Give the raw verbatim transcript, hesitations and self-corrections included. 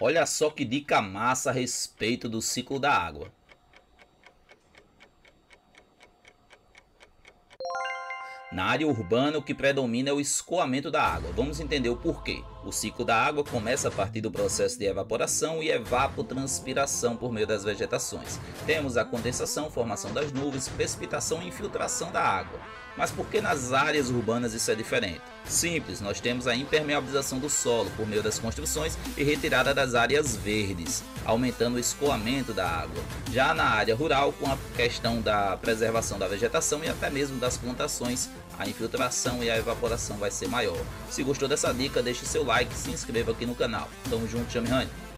Olha só que dica massa a respeito do ciclo da água. Na área urbana, o que predomina é o escoamento da água. Vamos entender o porquê. O ciclo da água começa a partir do processo de evaporação e evapotranspiração por meio das vegetações. Temos a condensação, formação das nuvens, precipitação e infiltração da água. Mas por que nas áreas urbanas isso é diferente? Simples, nós temos a impermeabilização do solo por meio das construções e retirada das áreas verdes, aumentando o escoamento da água. Já na área rural, com a questão da preservação da vegetação e até mesmo das plantações, a infiltração e a evaporação vai ser maior. Se gostou dessa dica, deixe seu like e se inscreva aqui no canal. Tamo junto, Chame Rani.